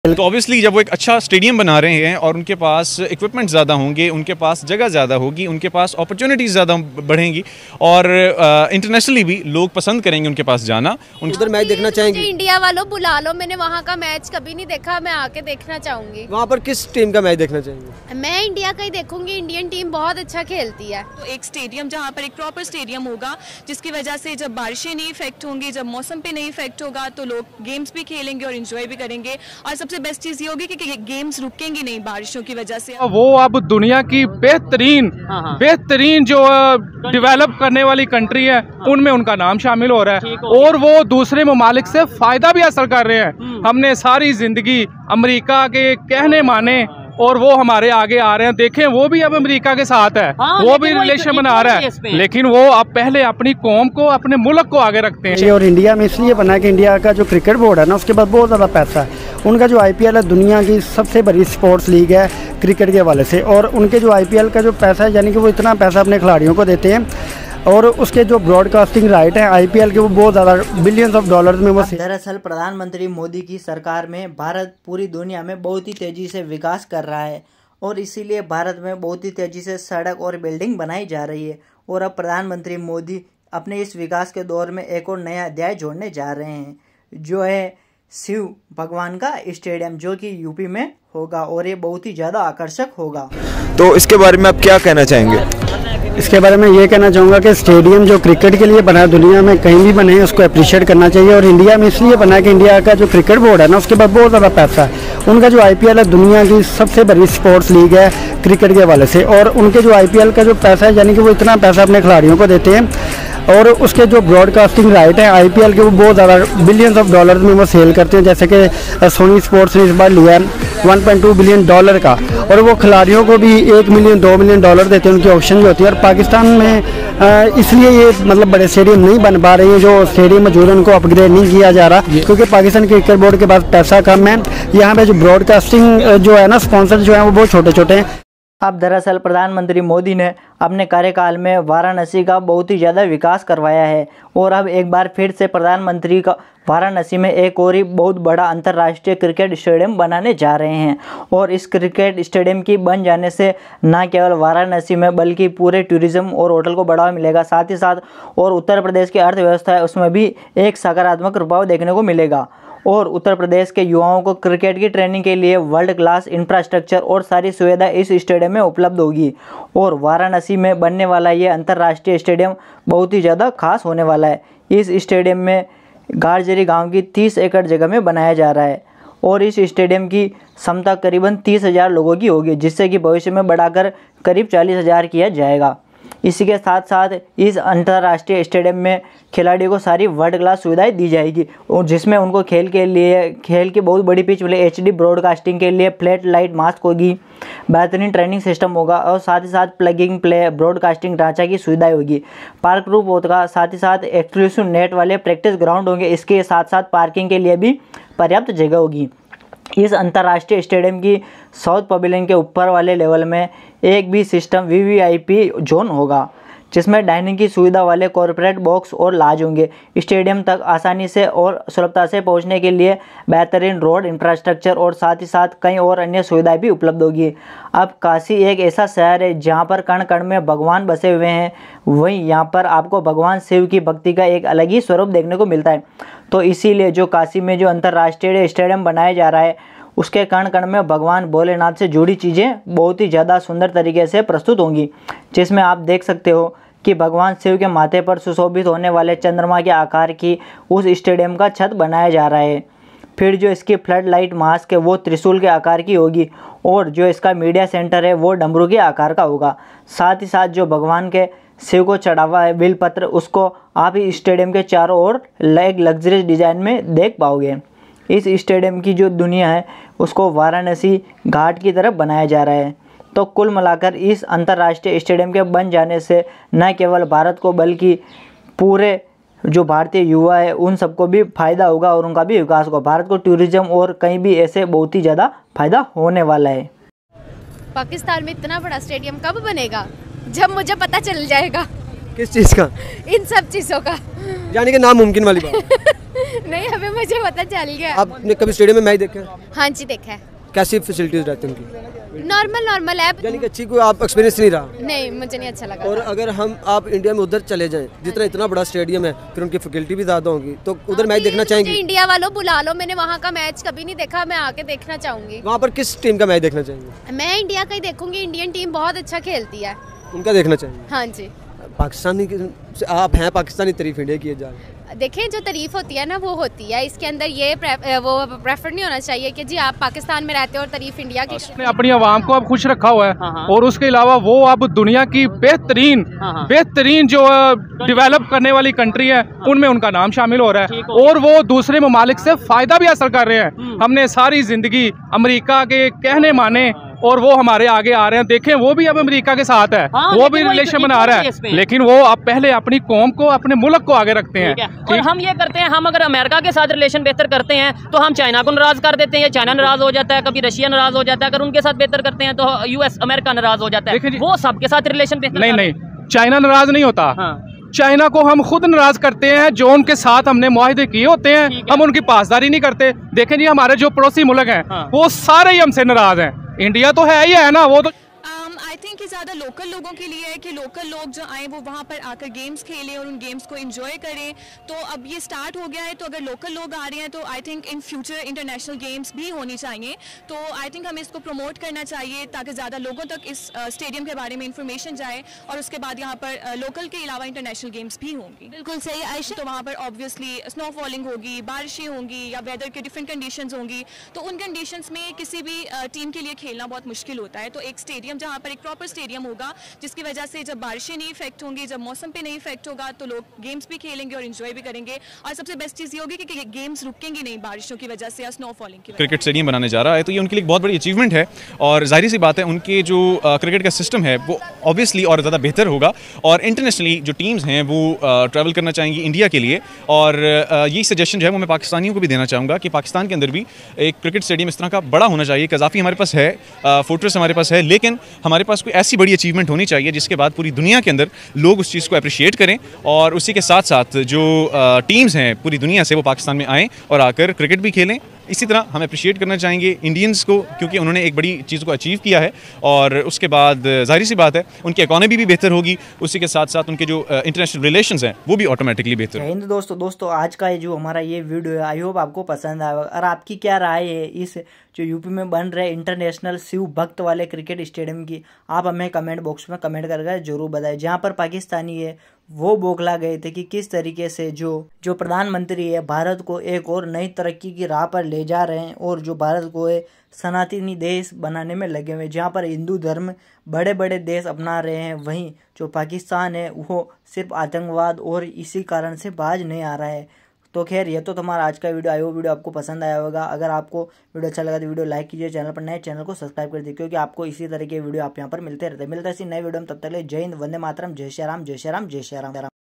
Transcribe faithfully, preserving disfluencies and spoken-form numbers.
तो ऑब्वियसली जब वो एक अच्छा स्टेडियम बना रहे हैं और उनके पास इक्विपमेंट ज़्यादा होंगे, उनके पास जगह ज़्यादा होगी, उनके पास अपॉर्चुनिटीज़ ज़्यादा बढ़ेंगी और इंटरनेशनली भी लोग पसंद करेंगे उनके पास जाना। उधर मैच देखना चाहेंगे? इंडिया वालों बुला लो, मैंने वहाँ का मैच कभी नहीं देखा, मैं आके देखना चाहूँगी। वहाँ पर किस टीम का मैच देखना चाहेंगे? मैं इंडिया का ही देखूंगी, इंडियन टीम बहुत अच्छा खेलती है। तो एक स्टेडियम जहाँ पर एक प्रॉपर स्टेडियम होगा, जिसकी वजह से जब बारिशें नहीं इफेक्ट होंगी, जब मौसम पे नहीं इफेक्ट होगा, तो लोग गेम्स भी खेलेंगे और इंजॉय भी करेंगे। और सबसे बेस्ट चीज़ ये होगी कि गेम्स रुकेंगी नहीं बारिशों की वजह से। वो अब दुनिया की बेहतरीन बेहतरीन जो डेवलप करने वाली कंट्री है, उनमें उनका नाम शामिल हो रहा है और वो दूसरे ममालिक से फायदा भी हासिल कर रहे हैं। हमने सारी जिंदगी अमेरिका के कहने माने और वो हमारे आगे आ रहे हैं। देखें, वो भी अब अमेरिका के साथ है, हाँ, वो भी रिलेशन बना रहा है, लेकिन वो अब पहले अपनी कौम को, अपने मुल्क को आगे रखते हैं। और इंडिया में इसलिए बना कि इंडिया का जो क्रिकेट बोर्ड है ना, उसके पास बहुत ज़्यादा पैसा है। उनका जो आईपीएल है दुनिया की सबसे बड़ी स्पोर्ट्स लीग है क्रिकेट के हवाले से, और उनके जो आईपीएल का जो पैसा है, यानी कि वो इतना पैसा अपने खिलाड़ियों को देते हैं और उसके जो ब्रॉडकास्टिंग राइट हैं आईपीएल के, वो बहुत ज़्यादा बिलियंस ऑफ डॉलर्स में वो। दरअसल प्रधानमंत्री मोदी की सरकार में भारत पूरी दुनिया में बहुत ही तेज़ी से विकास कर रहा है और इसीलिए भारत में बहुत ही तेज़ी से सड़क और बिल्डिंग बनाई जा रही है। और अब प्रधानमंत्री मोदी अपने इस विकास के दौर में एक और नया अध्याय जोड़ने जा रहे हैं, जो है शिव भगवान का स्टेडियम, जो कि यूपी में होगा और ये बहुत ही ज़्यादा आकर्षक होगा। तो इसके बारे में आप क्या कहना चाहेंगे? इसके बारे में ये कहना चाहूँगा कि स्टेडियम जो क्रिकेट के लिए बना है, दुनिया में कहीं भी बने, उसको अप्रिशिएट करना चाहिए। और इंडिया में इसलिए बना है कि इंडिया का जो क्रिकेट बोर्ड है ना, उसके पास बहुत ज़्यादा पैसा है। उनका जो आईपीएल है दुनिया की सबसे बड़ी स्पोर्ट्स लीग है क्रिकेट के हवाले से, और उनके जो आईपीएल का जो पैसा है, यानी कि वो इतना पैसा अपने खिलाड़ियों को देते हैं और उसके जो ब्रॉडकास्टिंग राइट है आईपीएल के, वो बहुत ज़्यादा बिलियंस ऑफ डॉलर्स में वो सेल करते हैं। जैसे कि सोनी स्पोर्ट्स ने इस बार लिया है one point two billion dollar का, और वो खिलाड़ियों को भी एक मिलियन दो मिलियन डॉलर देते हैं, उनकी ऑप्शन जो होती है। और पाकिस्तान में इसलिए ये मतलब बड़े स्टेडियम नहीं बन पा रहे हैं, जो स्टेडियम मौजूद है उनको अपग्रेड नहीं किया जा रहा, क्योंकि पाकिस्तान क्रिकेट बोर्ड के पास पैसा कम है। यहाँ पे जो ब्रॉडकास्टिंग जो है ना, स्पॉन्सर जो है वो बहुत छोटे छोटे हैं। अब दरअसल प्रधानमंत्री मोदी ने अपने कार्यकाल में वाराणसी का बहुत ही ज़्यादा विकास करवाया है और अब एक बार फिर से प्रधानमंत्री का वाराणसी में एक और ही बहुत बड़ा अंतर्राष्ट्रीय क्रिकेट स्टेडियम बनाने जा रहे हैं। और इस क्रिकेट स्टेडियम की बन जाने से न केवल वाराणसी में बल्कि पूरे टूरिज़्म और होटल को बढ़ावा मिलेगा, साथ ही साथ और उत्तर प्रदेश की अर्थव्यवस्था है उसमें भी एक सकारात्मक प्रभाव देखने को मिलेगा। और उत्तर प्रदेश के युवाओं को क्रिकेट की ट्रेनिंग के लिए वर्ल्ड क्लास इंफ्रास्ट्रक्चर और सारी सुविधा इस स्टेडियम में उपलब्ध होगी। और वाराणसी में बनने वाला ये अंतर्राष्ट्रीय स्टेडियम बहुत ही ज़्यादा खास होने वाला है। इस स्टेडियम में गारजरी गांव की तीस एकड़ जगह में बनाया जा रहा है और इस स्टेडियम की क्षमता करीबन तीस हज़ार लोगों की होगी, जिससे कि भविष्य में बढ़ाकर करीब चालीस हज़ार किया जाएगा। इसी के साथ साथ इस अंतर्राष्ट्रीय स्टेडियम में खिलाड़ियों को सारी वर्ल्ड क्लास सुविधाएं दी जाएगी और जिसमें उनको खेल के लिए खेल की बहुत बड़ी पिच मिले, एचडी ब्रॉडकास्टिंग के लिए फ्लैट लाइट मास्क होगी, बेहतरीन ट्रेनिंग सिस्टम होगा और साथ ही साथ प्लगिंग प्ले ब्रॉडकास्टिंग ढांचा की सुविधाएं होगी। पार्क रूप होगा, साथ ही साथ एक्सक्लूसिव नेट वाले प्रैक्टिस ग्राउंड होंगे। इसके साथ साथ पार्किंग के लिए भी पर्याप्त जगह होगी। इस अंतर्राष्ट्रीय स्टेडियम की साउथ पवेलियन के ऊपर वाले लेवल में एक भी सिस्टम वीवीआईपी जोन होगा, जिसमें डाइनिंग की सुविधा वाले कॉर्पोरेट बॉक्स और लॉज होंगे। स्टेडियम तक आसानी से और सुलभता से पहुंचने के लिए बेहतरीन रोड इंफ्रास्ट्रक्चर और साथ ही साथ कई और अन्य सुविधाएं भी उपलब्ध होगी। अब काशी एक ऐसा शहर है जहां पर कण कण में भगवान बसे हुए हैं, वहीं यहां पर आपको भगवान शिव की भक्ति का एक अलग ही स्वरूप देखने को मिलता है। तो इसीलिए जो काशी में जो अंतर्राष्ट्रीय स्टेडियम बनाया जा रहा है, उसके कण कण में भगवान भोलेनाथ से जुड़ी चीज़ें बहुत ही ज़्यादा सुंदर तरीके से प्रस्तुत होंगी, जिसमें आप देख सकते हो कि भगवान शिव के माथे पर सुशोभित होने वाले चंद्रमा के आकार की उस स्टेडियम का छत बनाया जा रहा है। फिर जो इसकी फ्लड लाइट मास्क है वो त्रिशूल के आकार की होगी और जो इसका मीडिया सेंटर है वो डमरू के आकार का होगा। साथ ही साथ जो भगवान के शिव को चढ़ावा है बिलपत्र, उसको आप इस स्टेडियम के चारों ओर एक लग्जरियस डिज़ाइन में देख पाओगे। इस स्टेडियम की जो दुनिया है उसको वाराणसी घाट की तरफ बनाया जा रहा है। तो कुल मिलाकर इस अंतर्राष्ट्रीय स्टेडियम के बन जाने से न केवल भारत को बल्कि पूरे जो भारतीय युवा है उन सबको भी फ़ायदा होगा और उनका भी विकास होगा। भारत को टूरिज्म और कहीं भी ऐसे बहुत ही ज़्यादा फायदा होने वाला है। पाकिस्तान में इतना बड़ा स्टेडियम कब बनेगा? जब मुझे पता चल जाएगा। किस चीज़ का? इन सब चीज़ों का। यानी कि नामुमकिन वाली बात। नहीं, अभी मुझे पता चल गया। आपने कभी स्टेडियम में मैच देखा? हाँ जी, देखा है। कैसी फैसिलिटीज रहती हैं उनकी? नॉर्मल नॉर्मल है। यानी कि अच्छी कोई आप एक्सपीरियंस नहीं रहा? नहीं, मुझे नहीं अच्छा लगा। और अगर हम आप इंडिया में उधर चले जाएं, जितना इतना बड़ा स्टेडियम है, फिर उनकी फैकल्टी भी ज़्यादा होगी, तो उधर मैच देखना चाहेंगे? इंडिया वालों बुला लो, मैंने वहाँ का मैच कभी नहीं देखा, मैं आके देखना चाहूंगी। वहाँ पर किस टीम का मैच देखना चाहेंगे? मैं इंडिया का ही देखूंगी, इंडियन टीम बहुत अच्छा खेलती है। उनका देखना चाहेंगे? हाँ जी। पाकिस्तानी की- आप हैं पाकिस्तानी तारीफ इंडिया की जा रही है। देखिए, जो तारीफ होती है ना वो होती है, इसके अंदर ये प्रे, वो प्रेफर नहीं होना चाहिए कि जी आप पाकिस्तान में रहते हो और तारीफ इंडिया की। उसने अपनी आवाम को अब खुश रखा हुआ है और उसके अलावा वो अब दुनिया की बेहतरीन बेहतरीन जो डेवलप करने वाली कंट्री है उनमें उनका नाम शामिल हो रहा है और वो दूसरे ममालिक से फायदा भी हासिल कर रहे हैं। हमने सारी जिंदगी अमेरिका के कहने माने और वो हमारे आगे आ रहे हैं। देखें, वो भी अब अमेरिका के साथ है, हाँ, वो भी रिलेशन बना रहा है, लेकिन वो अब पहले अपनी कौम को अपने मुल्क को आगे रखते हैं। और हम ये करते हैं, हम अगर अमेरिका के साथ रिलेशन बेहतर करते हैं तो हम चाइना को नाराज कर देते हैं, या चाइना नाराज हो जाता है, कभी रशिया नाराज हो जाता है। अगर उनके साथ बेहतर करते हैं तो यूएस अमेरिका नाराज हो जाता है। वो सबके साथ रिलेशन बेहतर नहीं नहीं, चाइना नाराज नहीं होता। हाँ। चाइना को हम खुद नाराज करते हैं, जो उनके साथ हमने मुआहदे किए होते हैं हम उनकी पासदारी नहीं करते। देखें जी, हमारे जो पड़ोसी मुल्क हैं हाँ। वो सारे ही हमसे नाराज हैं। इंडिया तो है ही है ना, वो तो आई थिंक कि ज़्यादा लोकल लोगों के लिए है कि लोकल लोग जो आए वो वहाँ पर आकर गेम्स खेलें और उन गेम्स को एंजॉय करें। तो अब ये स्टार्ट हो गया है, तो अगर लोकल लोग आ रहे हैं तो I think in future international games भी होनी चाहिए। तो आई थिंक हमें इसको प्रमोट करना चाहिए ताकि ज़्यादा लोगों तक इस स्टेडियम के बारे में इंफॉर्मेशन जाए और उसके बाद यहाँ पर लोकल के अलावा इंटरनेशनल गेम्स भी होंगी। बिल्कुल सही आयशा। तो वहाँ पर ऑब्वियसली स्नो फॉलिंग होगी, बारिशें होंगी या वेदर के डिफरेंट कंडीशंस होंगी। तो उन कंडीशंस में किसी भी टीम के लिए खेलना बहुत मुश्किल होता है। तो एक स्टेडियम जहाँ पर एक प्रॉपर स्टेडियम होगा जिसकी वजह से जब बारिशें नहीं इफेक्ट होंगी, जब मौसम पे नहीं इफेक्ट होगा तो लोग गेम्स भी खेलेंगे और एंजॉय भी करेंगे। और सबसे बेस्ट चीज़ ये होगी कि, कि गेम्स रुकेंगी नहीं बारिशों की वजह से या स्नो फॉलिंग की वजह से। क्रिकेट स्टेडियम बनाने जा रहा है तो ये उनके लिए एक बहुत बड़ी अचीवमेंट है और जाहिर सी बात है उनके जो क्रिकेट का सिस्टम है वो ऑब्वियसली और ज़्यादा बेहतर होगा और इंटरनेशनली जो टीम्स हैं वो ट्रैवल करना चाहेंगी इंडिया के लिए। और यही सजेशन जो है वो मैं पाकिस्तानियों को भी देना चाहूँगा कि पाकिस्तान के अंदर भी एक क्रिकेट स्टेडियम इस तरह का बड़ा होना चाहिए। कज़ाफ़ी हमारे पास है, फोर्ट्रेस हमारे पास है, लेकिन हमारे पास कोई ऐसी बड़ी अचीवमेंट होनी चाहिए जिसके बाद पूरी दुनिया के अंदर लोग उस चीज़ को अप्रिशिएट करें और उसी के साथ साथ जो टीम्स हैं पूरी दुनिया से वो पाकिस्तान में आएँ और आकर क्रिकेट भी खेलें। इसी तरह हम अप्रिशिएट करना चाहेंगे इंडियंस को क्योंकि उन्होंने एक बड़ी चीज़ को अचीव किया है और उसके बाद जाहिर सी बात है उनकी इकॉनमी भी बेहतर होगी, उसी के साथ साथ उनके जो इंटरनेशनल रिलेशंस हैं वो भी ऑटोमेटिकली बेहतर होंगे। हिंद दोस्तों दोस्तों आज का ये जो हमारा ये वीडियो है आई होप आपको पसंद आएगा। और आपकी क्या राय है इस जो यूपी में बन रहे इंटरनेशनल शिव भक्त वाले क्रिकेट स्टेडियम की, आप हमें कमेंट बॉक्स में कमेंट करके जरूर बताएं। जहाँ पर पाकिस्तानी है वो बौखला गए थे कि किस तरीके से जो जो प्रधानमंत्री है भारत को एक और नई तरक्की की राह पर ले जा रहे हैं और जो भारत को एक सनातनी देश बनाने में लगे हुए, जहाँ पर हिंदू धर्म बड़े बड़े देश अपना रहे हैं, वहीं जो पाकिस्तान है वो सिर्फ आतंकवाद और इसी कारण से बाज नहीं आ रहा है। तो खैर ये तो तुम्हारा आज का वीडियो आया, वो वीडियो आपको पसंद आया होगा। अगर आपको वीडियो अच्छा लगा तो वीडियो लाइक कीजिए, चैनल पर नए चैनल को सब्सक्राइब कर दीजिए क्योंकि आपको इसी तरह के वीडियो आप यहाँ पर मिलते रहते हैं। मिलते हैं इसी नए वीडियो में, तब तक जय हिंद, वंदे मातरम, जय श्री राम, जय श्री राम, जय श्री राम।